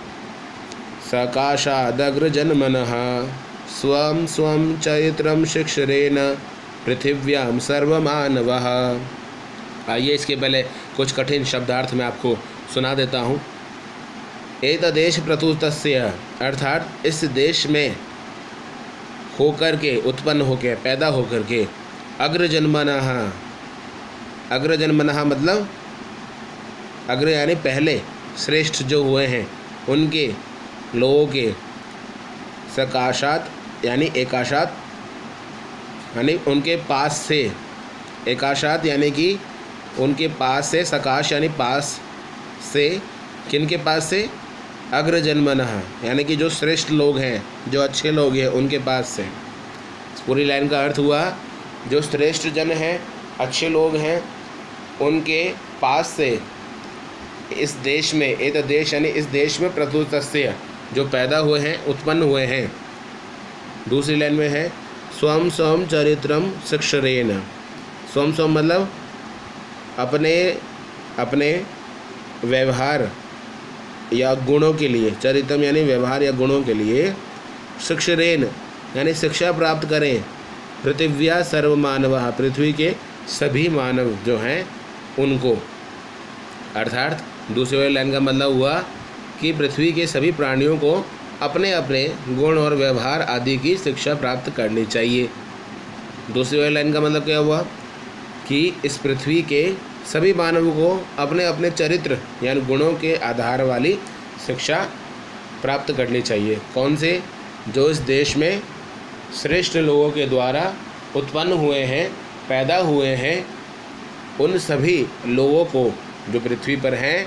सकाशादग्रजन्मनः स्वं स्वं चरित्रं शिक्षरेण पृथिव्यां सर्वमानवः। आइए इसके पहले कुछ कठिन शब्दार्थ मैं आपको सुना देता हूँ। एतदेश प्रतुतस्य अर्थात इस देश में होकर के, उत्पन्न होकर, पैदा होकर के, अग्रजन्मनः, अग्रजन्मनः मतलब अग्र यानी पहले, श्रेष्ठ जो हुए हैं उनके, लोगों के, सकाशात यानी एकाशात यानी उनके पास से, एकाशात यानी कि उनके पास से, सकाश यानी पास से, किनके पास से? अग्रजन्मनः यानी कि जो श्रेष्ठ लोग हैं, जो अच्छे लोग हैं, उनके पास से। पूरी लाइन का अर्थ हुआ जो श्रेष्ठ जन हैं, अच्छे लोग हैं, उनके पास से इस देश में, एक देश यानी इस देश में प्रतुतस्य जो पैदा हुए हैं, उत्पन्न हुए हैं। दूसरी लाइन में है स्वम स्वम चरित्रम शिक्षरेण। स्वम स्वम मतलब अपने अपने व्यवहार या गुणों के लिए, चरित्रम यानी व्यवहार या गुणों के लिए, शिक्षरेण यानी शिक्षा प्राप्त करें, पृथिव्या सर्वमानवः पृथ्वी के सभी मानव जो हैं उनको। अर्थात दूसरी वाली लाइन का मतलब हुआ कि पृथ्वी के सभी प्राणियों को अपने अपने गुण और व्यवहार आदि की शिक्षा प्राप्त करनी चाहिए। दूसरी वाली लाइन का मतलब क्या हुआ कि इस पृथ्वी के सभी मानवों को अपने अपने चरित्र यानी गुणों के आधार वाली शिक्षा प्राप्त करनी चाहिए। कौन से? जो इस देश में श्रेष्ठ लोगों के द्वारा उत्पन्न हुए हैं, पैदा हुए हैं, उन सभी लोगों को जो पृथ्वी पर हैं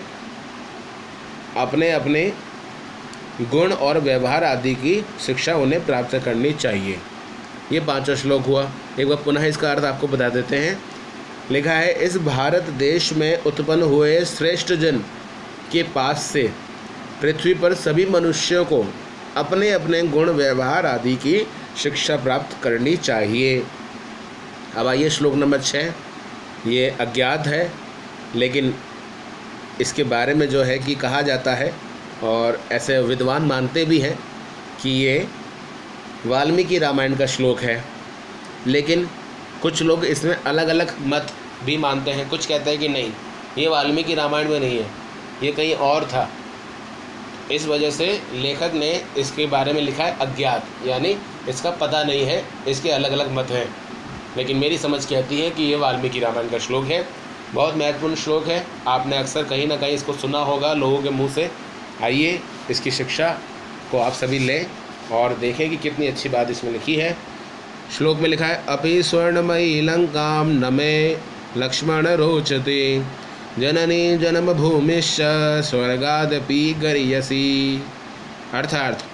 अपने अपने गुण और व्यवहार आदि की शिक्षा उन्हें प्राप्त करनी चाहिए। ये 5वां श्लोक हुआ। एक बार पुनः इसका अर्थ आपको बता देते हैं। लिखा है, इस भारत देश में उत्पन्न हुए श्रेष्ठ जन के पास से पृथ्वी पर सभी मनुष्यों को अपने अपने गुण व्यवहार आदि की शिक्षा प्राप्त करनी चाहिए। अब आइए श्लोक नंबर 6। ये अज्ञात है, लेकिन इसके बारे में जो है कि कहा जाता है और ऐसे विद्वान मानते भी हैं कि ये वाल्मीकि रामायण का श्लोक है। लेकिन कुछ लोग इसमें अलग अलग मत भी मानते हैं। कुछ कहते हैं कि नहीं, ये वाल्मीकि रामायण में नहीं है, ये कहीं और था। इस वजह से लेखक ने इसके बारे में लिखा है अज्ञात, यानी इसका पता नहीं है, इसके अलग अलग मत हैं। लेकिन मेरी समझ कहती है कि ये वाल्मीकि रामायण का श्लोक है। बहुत महत्वपूर्ण श्लोक है, आपने अक्सर कहीं ना कहीं इसको सुना होगा लोगों के मुंह से। आइए इसकी शिक्षा को आप सभी लें और देखें कि कितनी अच्छी बात इसमें लिखी है। श्लोक में लिखा है, अपि स्वर्णमयी लंकाम न मे लक्ष्मण रोचते जननी जन्मभूमिश्च स्वर्गादपि गरीयसी। अर्थात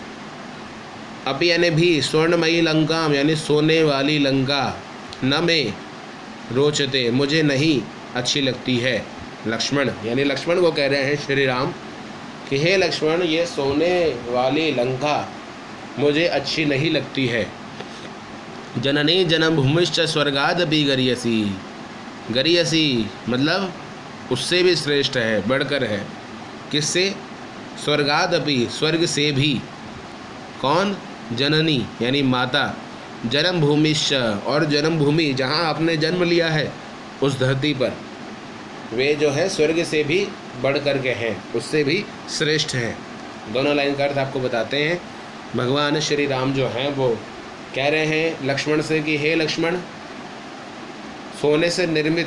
अपि यानी भी, स्वर्णमयी लंकाम यानी सोने वाली लंका, न में रोचते मुझे नहीं अच्छी लगती है। लक्ष्मण यानी लक्ष्मण को कह रहे हैं श्री राम कि हे लक्ष्मण, ये सोने वाली लंका मुझे अच्छी नहीं लगती है। जननी जन्मभूमिश्च स्वर्गादपि गरीयसी। गरीयसी मतलब उससे भी श्रेष्ठ है, बढ़कर है। किससे? स्वर्गादपि स्वर्ग से भी। कौन? जननी यानी माता, जन्मभूमिश्च और जन्मभूमि जहाँ आपने जन्म लिया है उस धरती पर, वे जो है स्वर्ग से भी बढ़ कर के हैं, उससे भी श्रेष्ठ हैं। दोनों लाइन का अर्थ आपको बताते हैं। भगवान श्री राम जो हैं वो कह रहे हैं लक्ष्मण से कि हे लक्ष्मण, सोने से निर्मित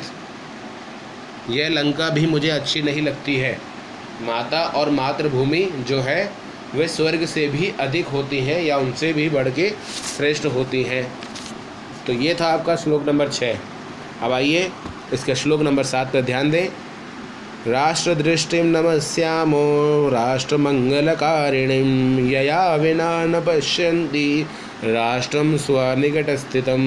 यह लंका भी मुझे अच्छी नहीं लगती है। माता और मातृभूमि जो है वे स्वर्ग से भी अधिक होती हैं या उनसे भी बढ़ के श्रेष्ठ होती हैं। तो ये था आपका श्लोक नंबर 6। अब आइए इसके श्लोक नंबर 7 पर ध्यान दें। राष्ट्रदृष्टिं नमस्यामो राष्ट्रमंगलकारिणीं यया विना न पश्यन्ति राष्ट्रं स्वनिकटस्थितम्।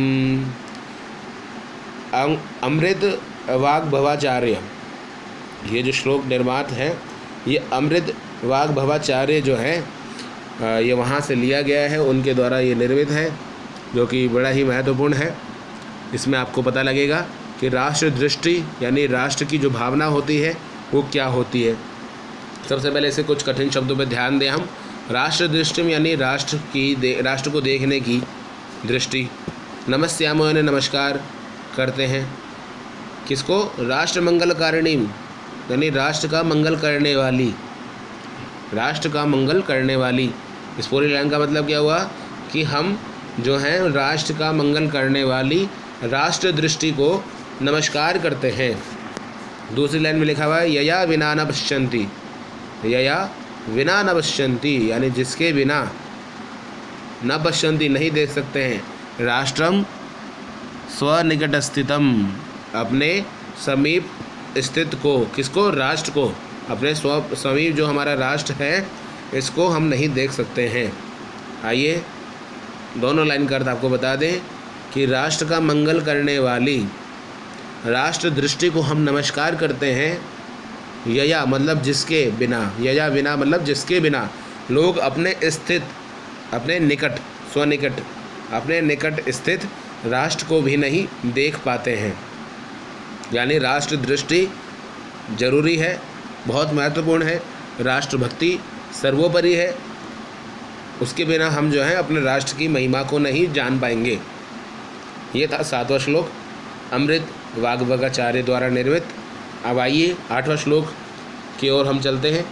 अमृत वाग्भवाचार्य, ये जो श्लोक निर्मात है ये अमृत वाग्भवाचार्य जो है ये वहाँ से लिया गया है, उनके द्वारा ये निर्मित है, जो कि बड़ा ही महत्वपूर्ण है। इसमें आपको पता लगेगा कि राष्ट्र दृष्टि यानी राष्ट्र की जो भावना होती है वो क्या होती है। सबसे पहले इसे कुछ कठिन शब्दों पर ध्यान दें हम। राष्ट्र दृष्टि यानी राष्ट्र को देखने की दृष्टि। नमस्यामो यानी नमस्कार करते हैं। किसको? राष्ट्र मंगलकारिणी यानी राष्ट्र का मंगल करने वाली, राष्ट्र का मंगल करने वाली। इस पूरी लाइन का मतलब क्या हुआ कि हम जो हैं राष्ट्र का मंगल करने वाली राष्ट्र दृष्टि को नमस्कार करते हैं। दूसरी लाइन में लिखा हुआ है यया विना न पश्यन्ति। यया विना न पश्यन्ति यानी जिसके बिना न पश्यन्ति नहीं देख सकते हैं। राष्ट्रम स्वनिकट स्थितम अपने समीप स्थित को। किसको? राष्ट्र को। अपने समीप जो हमारा राष्ट्र है इसको हम नहीं देख सकते हैं। आइए दोनों लाइन का अर्थ आपको बता दें कि राष्ट्र का मंगल करने वाली राष्ट्र दृष्टि को हम नमस्कार करते हैं। यया मतलब जिसके बिना, यया बिना मतलब जिसके बिना लोग अपने स्थित, अपने निकट, स्वनिकट, अपने निकट स्थित राष्ट्र को भी नहीं देख पाते हैं। यानी राष्ट्र दृष्टि जरूरी है, बहुत महत्वपूर्ण है। राष्ट्रभक्ति सर्वोपरि है, उसके बिना हम जो है अपने राष्ट्र की महिमा को नहीं जान पाएंगे। ये था 7वां श्लोक अमृत वाग्भवाचार्य द्वारा निर्मित। अब आइए 8वां श्लोक की ओर हम चलते हैं।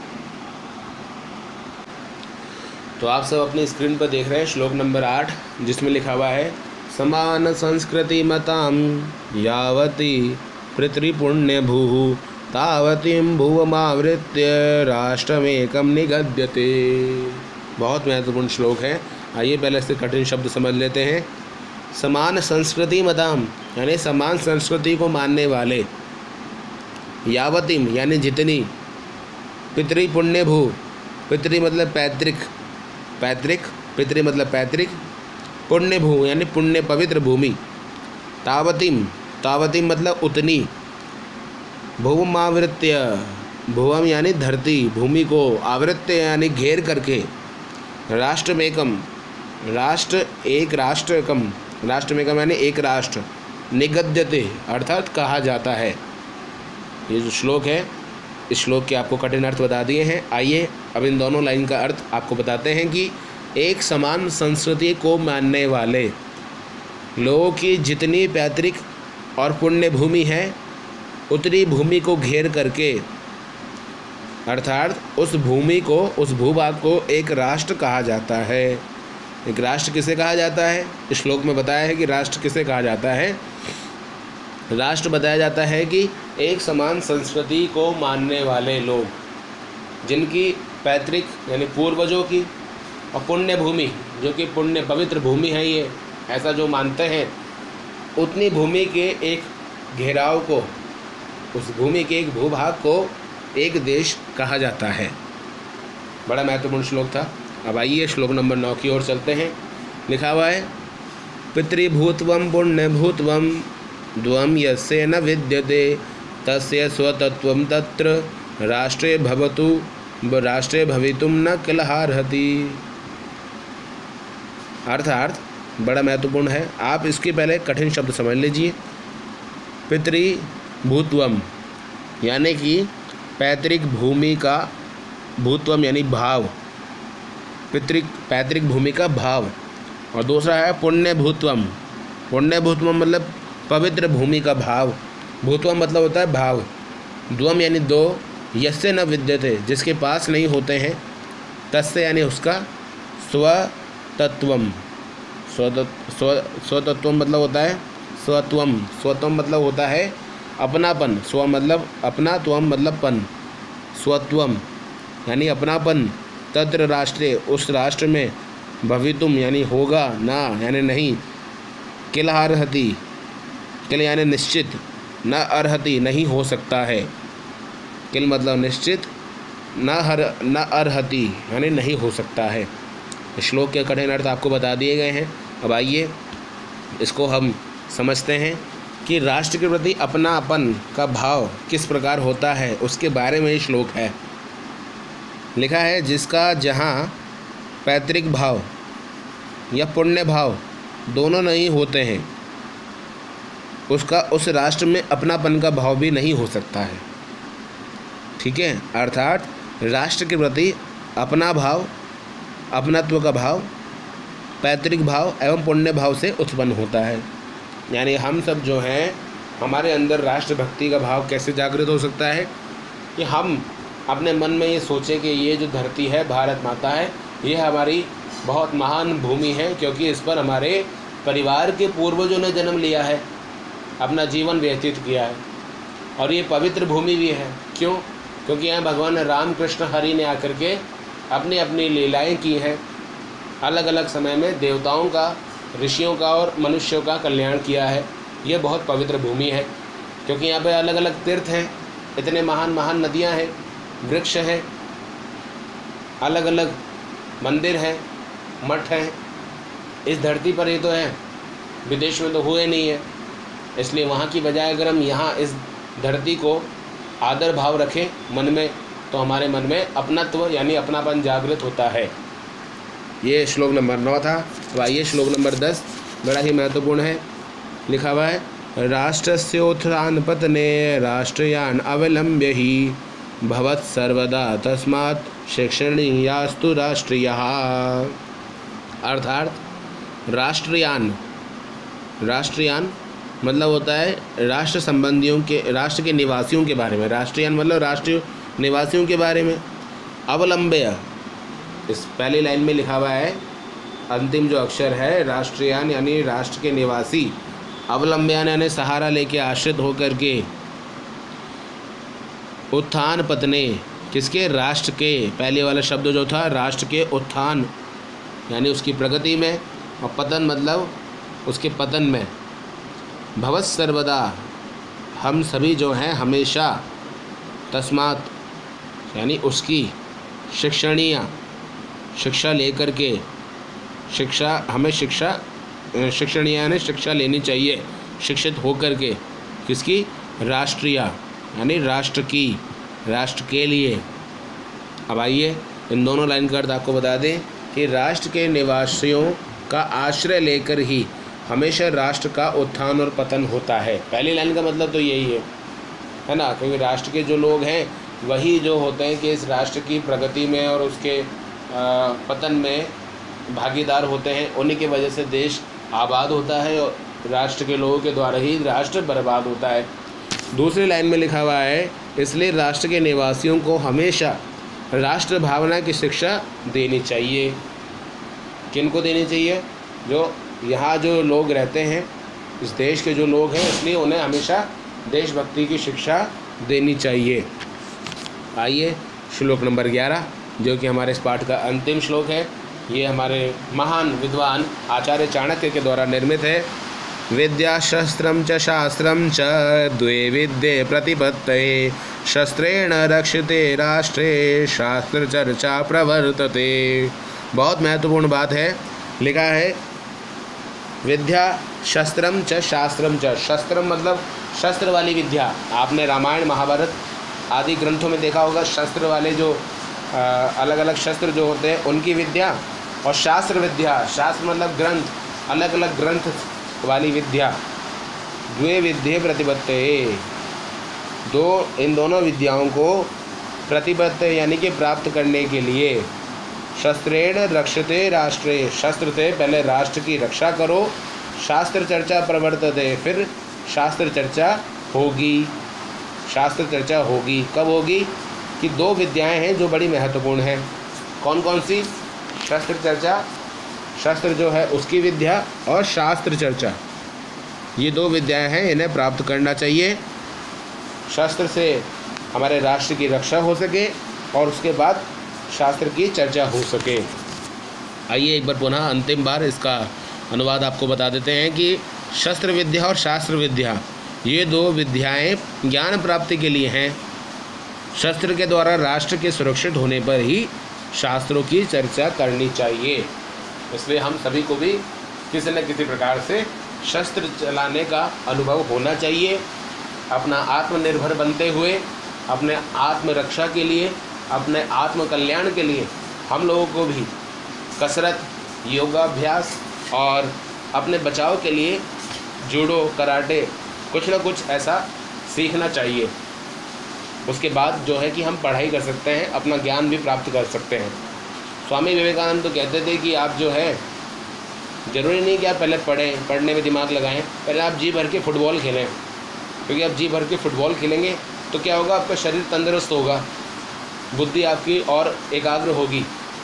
तो आप सब अपनी स्क्रीन पर देख रहे हैं श्लोक नंबर 8, जिसमें लिखा हुआ है समान संस्कृति मताम यावती पितृपुण्य भूः तावतीं भुवमावृत्य राष्ट्रमेकं निगद्यते। बहुत महत्वपूर्ण श्लोक है। आइए पहले इसके कठिन शब्द समझ लेते हैं। समान संस्कृति मताम यानी समान संस्कृति को मानने वाले, यावतीम यानी जितनी, पितृपुण्य भू पितृ मतलब पैतृक, पितृ मतलब पैतृक, पुण्य भू यानी पुण्य पवित्र भूमि, तावतीम मतलब उतनी, भुवमावृत्य भुवम यानी धरती, भूमि को, आवृत्य यानी घेर करके, राष्ट्रमेकम राष्ट्रमेकम यानी एक राष्ट्र, निगद्यते अर्थात कहा जाता है। ये जो श्लोक है, इस श्लोक के आपको कठिन अर्थ बता दिए हैं। आइए अब इन दोनों लाइन का अर्थ आपको बताते हैं कि एक समान संस्कृति को मानने वाले लोगों की जितनी पैतृक और पुण्य भूमि है, उतनी भूमि को घेर करके, अर्थात उस भूमि को, उस भूभाग को एक राष्ट्र कहा जाता है। एक राष्ट्र किसे कहा जाता है? इस श्लोक में बताया है कि राष्ट्र किसे कहा जाता है। राष्ट्र बताया जाता है कि एक समान संस्कृति को मानने वाले लोग, जिनकी पैतृक यानी पूर्वजों की और पुण्य भूमि जो कि पुण्य पवित्र भूमि है, ये ऐसा जो मानते हैं, उतनी भूमि के एक घेराव को, उस भूमि के एक भूभाग को एक देश कहा जाता है। बड़ा महत्वपूर्ण श्लोक था। अब आइए श्लोक नंबर 9 की ओर चलते हैं। लिखा हुआ है, पितृभूत्वं पुण्यभूत्वं द्वं यस्य न विद्यते तस्य स्वतत्वं तत्र राष्ट्रे भवितुं न कलहार्हति। अर्थात बड़ा महत्वपूर्ण है। आप इसके पहले कठिन शब्द समझ लीजिए। पितृभूत्वम यानी कि पैतृक भूमि का, भूत्वम यानी भाव, पैतृक भूमि का भाव, और दूसरा है पुण्यभूत्वम मतलब पवित्र भूमि का भाव। भूत्वम मतलब होता है भाव। द्वम यानी दो, यस्य न विद्यते जिसके पास नहीं होते हैं, तस्य यानी उसका, स्वतत्वम स्वतत्वम मतलब होता है स्वत्वम मतलब होता है अपनापन। स्व मतलब अपना, त्वम मतलब पन, स्वत्वम यानी अपनापन, तत्र राष्ट्रे उस राष्ट्र में, भवितुम यानी होगा, ना यानी नहीं, किल अर्हति किल यानी निश्चित, न अर्हति नहीं हो सकता है, किल मतलब निश्चित, न अर्हति यानी नहीं हो सकता है। श्लोक के कठिन अर्थ आपको बता दिए गए हैं। अब आइए इसको हम समझते हैं कि राष्ट्र के प्रति अपनापन का भाव किस प्रकार होता है, उसके बारे में ये श्लोक है। लिखा है, जिसका जहाँ पैतृक भाव या पुण्य भाव दोनों नहीं होते हैं, उसका उस राष्ट्र में अपनापन का भाव भी नहीं हो सकता है। ठीक है, अर्थात राष्ट्र के प्रति अपना भाव, अपनत्व का भाव, पैतृक भाव एवं पुण्य भाव से उत्पन्न होता है। यानी हम सब जो हैं, हमारे अंदर राष्ट्रभक्ति का भाव कैसे जागृत हो सकता है कि हम अपने मन में ये सोचें कि ये जो धरती है, भारत माता है, ये हमारी बहुत महान भूमि है, क्योंकि इस पर हमारे परिवार के पूर्वजों ने जन्म लिया है, अपना जीवन व्यतीत किया है, और ये पवित्र भूमि भी है। क्यों? क्योंकि यहाँ भगवान राम कृष्ण हरि ने आकर के अपनी अपनी लीलाएं की हैं। अलग अलग समय में देवताओं का, ऋषियों का और मनुष्यों का कल्याण किया है। ये बहुत पवित्र भूमि है, क्योंकि यहाँ पे अलग अलग तीर्थ हैं, इतने महान महान नदियाँ हैं, वृक्ष हैं, अलग अलग मंदिर हैं, मठ हैं। इस धरती पर ये तो है, विदेश में तो हुए नहीं है। इसलिए वहाँ की बजाय अगर हम यहाँ इस धरती को आदर भाव रखें मन में, तो हमारे मन में अपनत्व यानी अपनापन जागृत होता है। ये श्लोक नंबर 9 था। अब आइए श्लोक नंबर 10, बड़ा ही महत्वपूर्ण है। लिखा हुआ है, राष्ट्रस्योत्थान पतने राष्ट्रयान अवलंब्य ही भवत् सर्वदा तस्मात् शिक्षणीयास्तु राष्ट्रियः। अर्थात राष्ट्रयान मतलब होता है राष्ट्र संबंधियों के, राष्ट्र के निवासियों के बारे में। राष्ट्रयान मतलब राष्ट्रीय निवासियों के बारे में। अवलंब्य, इस पहली लाइन में लिखा हुआ है, अंतिम जो अक्षर है राष्ट्रयान यानी राष्ट्र के निवासी, अवलंब्यान यानी सहारा लेके, आश्रित होकर के, उत्थान पतने, किसके? राष्ट्र के। पहले वाला शब्द जो था राष्ट्र के उत्थान यानी उसकी प्रगति में, और पतन मतलब उसके पतन में। भवत् सर्वदा, हम सभी जो हैं हमेशा, तस्मात् यानी उसकी, शिक्षणीय, शिक्षा लेकर के, शिक्षा हमें शिक्षणीय यानी शिक्षा लेनी चाहिए, शिक्षित होकर के। किसकी? राष्ट्रीय यानी राष्ट्र की, राष्ट्र के लिए। अब आइए इन दोनों लाइन का अर्थ आपको बता दें कि राष्ट्र के निवासियों का आश्रय लेकर ही हमेशा राष्ट्र का उत्थान और पतन होता है। पहली लाइन का मतलब तो यही है ना, क्योंकि राष्ट्र के जो लोग हैं वही जो होते हैं कि इस राष्ट्र की प्रगति में और उसके पतन में भागीदार होते हैं। उन्हीं की वजह से देश आबाद होता है और राष्ट्र के लोगों के द्वारा ही राष्ट्र बर्बाद होता है। दूसरी लाइन में लिखा हुआ है, इसलिए राष्ट्र के निवासियों को हमेशा राष्ट्र भावना की शिक्षा देनी चाहिए। किनको देनी चाहिए? जो यहाँ जो लोग रहते हैं, इस देश के जो लोग हैं, इसलिए उन्हें हमेशा देशभक्ति की शिक्षा देनी चाहिए। आइए श्लोक नंबर 11 जो कि हमारे इस पाठ का अंतिम श्लोक है। ये हमारे महान विद्वान आचार्य चाणक्य के द्वारा निर्मित है। विद्या शस्त्रम च शास्त्रम च द्वे विद्ये प्रतिपत्तये शस्त्रेण रक्षिते राष्ट्रे शास्त्र चर्चा प्रवर्तते। बहुत महत्वपूर्ण बात है। लिखा है विद्या शस्त्रम च शास्त्रम च। शस्त्रम मतलब शस्त्र वाली विद्या। आपने रामायण महाभारत आदि ग्रंथों में देखा होगा, शस्त्र वाले जो अलग अलग शस्त्र जो होते हैं उनकी विद्या, और शास्त्र विद्या, शास्त्र मतलब ग्रंथ, अलग अलग ग्रंथ वाली विद्या। द्वे विद्ये प्रतिपत्तये, इन दोनों विद्याओं को प्रतिपत्त यानी कि प्राप्त करने के लिए शस्त्रेण रक्षते राष्ट्रे, शस्त्र से पहले राष्ट्र की रक्षा करो। शास्त्र चर्चा प्रवर्तते, फिर शास्त्र चर्चा होगी। शास्त्र चर्चा होगी कब होगी? कि दो विद्याएं हैं जो बड़ी महत्वपूर्ण हैं। कौन कौन सी? शस्त्र चर्चा, शस्त्र जो है उसकी विद्या, और शास्त्र चर्चा। ये दो विद्याएं हैं, इन्हें प्राप्त करना चाहिए। शस्त्र से हमारे राष्ट्र की रक्षा हो सके और उसके बाद शास्त्र की चर्चा हो सके। आइए एक बार पुनः अंतिम बार इसका अनुवाद आपको बता देते हैं कि शस्त्र विद्या और शास्त्र विद्या ये दो विद्याएं ज्ञान प्राप्ति के लिए हैं। शस्त्र के द्वारा राष्ट्र के सुरक्षित होने पर ही शास्त्रों की चर्चा करनी चाहिए। इसलिए हम सभी को भी किसी न किसी प्रकार से शस्त्र चलाने का अनुभव होना चाहिए। अपना आत्मनिर्भर बनते हुए, अपने आत्मरक्षा के लिए, अपने आत्म कल्याण के लिए हम लोगों को भी कसरत, योगाभ्यास और अपने बचाव के लिए जूडो, कराटे, कुछ ना कुछ ऐसा सीखना चाहिए। उसके बाद जो है कि हम पढ़ाई कर सकते हैं, अपना ज्ञान भी प्राप्त कर सकते हैं। स्वामी विवेकानंद तो कहते थे कि आप जो है ज़रूरी नहीं कि आप पहले पढ़ें, पढ़ने में दिमाग लगाएं, पहले आप जी भर के फुटबॉल खेलें। क्योंकि आप जी भर के फुटबॉल खेलेंगे तो क्या होगा? आपका शरीर तंदुरुस्त होगा, बुद्धि आपकी और एकाग्र होगी,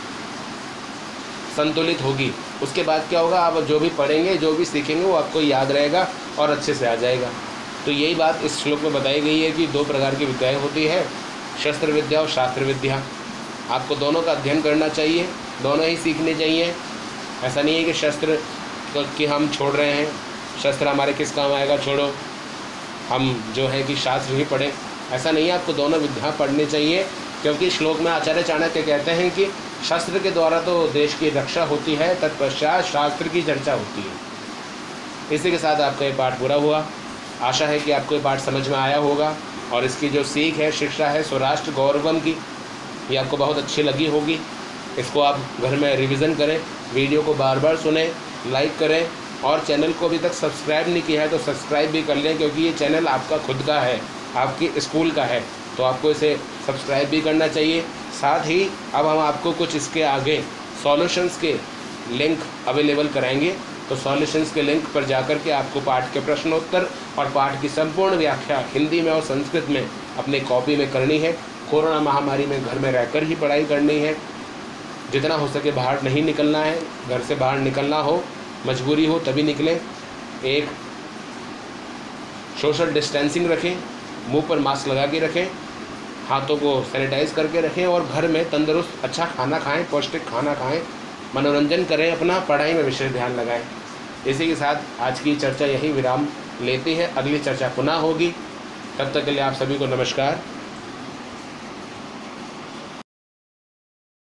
संतुलित होगी। उसके बाद क्या होगा? आप जो भी पढ़ेंगे, जो भी सीखेंगे वो आपको याद रहेगा और अच्छे से आ जाएगा। तो यही बात इस श्लोक में बताई गई है कि दो प्रकार की विद्याएं होती है, शस्त्र विद्या और शास्त्र विद्या। आपको दोनों का अध्ययन करना चाहिए, दोनों ही सीखने चाहिए। ऐसा नहीं है कि शस्त्र कि हम छोड़ रहे हैं, शस्त्र हमारे किस काम आएगा, छोड़ो, हम जो है कि शास्त्र ही पढ़ें। ऐसा नहीं है, आपको दोनों विद्या पढ़नी चाहिए। क्योंकि श्लोक में आचार्य चाणक्य कहते हैं कि शस्त्र के द्वारा तो देश की रक्षा होती है, तत्पश्चात शास्त्र की चर्चा होती है। इसी के साथ आपका ये पाठ पूरा हुआ। आशा है कि आपको ये पाठ समझ में आया होगा और इसकी जो सीख है, शिक्षा है स्वराष्ट्र गौरवम की, ये आपको बहुत अच्छी लगी होगी। इसको आप घर में रिवीजन करें, वीडियो को बार बार सुनें, लाइक करें और चैनल को अभी तक सब्सक्राइब नहीं किया है तो सब्सक्राइब भी कर लें, क्योंकि ये चैनल आपका खुद का है, आपकी स्कूल का है, तो आपको इसे सब्सक्राइब भी करना चाहिए। साथ ही अब हम आपको कुछ इसके आगे सॉल्यूशंस के लिंक अवेलेबल कराएंगे, तो सॉल्यूशंस के लिंक पर जाकर के आपको पाठ के प्रश्नोत्तर और पाठ की संपूर्ण व्याख्या हिंदी में और संस्कृत में अपने कॉपी में करनी है। कोरोना महामारी में घर में रहकर ही पढ़ाई करनी है। जितना हो सके बाहर नहीं निकलना है, घर से बाहर निकलना हो, मजबूरी हो तभी निकलें। एक सोशल डिस्टेंसिंग रखें, मुंह पर मास्क लगा के रखें हाथों को सैनिटाइज करके रखें और घर में तंदुरुस्त अच्छा खाना खाएं, पौष्टिक खाना खाएं, मनोरंजन करें, अपना पढ़ाई में विशेष ध्यान लगाएं। इसी के साथ आज की चर्चा यही विराम लेती है। अगली चर्चा पुनः होगी। तब तक के लिए आप सभी को नमस्कार।